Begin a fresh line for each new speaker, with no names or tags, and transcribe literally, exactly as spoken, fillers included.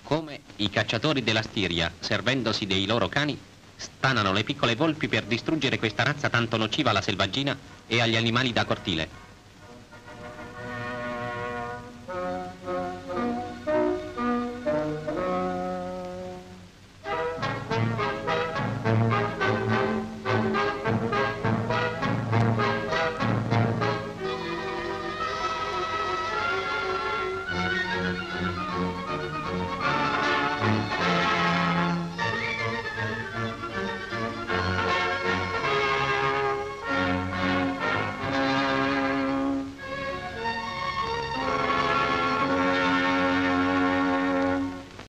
come i cacciatori della Stiria, servendosi dei loro cani, stanano le piccole volpi per distruggere questa razza tanto nociva alla selvaggina e agli animali da cortile.